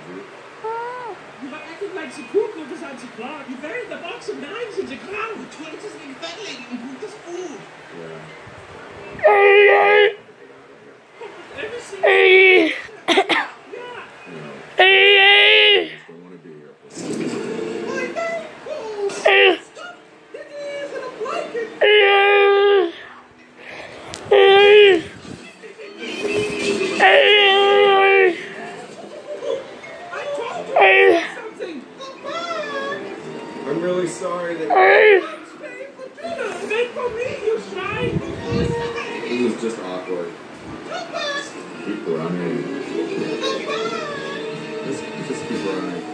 You are acting like the cool cookers on the clock. You buried the box of knives in the ground. The toilet isn't even ventilated and cooked us food. Yeah. Ever seen You know, just don't want to be here. Stop! It is in a blanket! Something! I'm really sorry that Make for me, you try. this is just awkward. Keep running. Just keep running.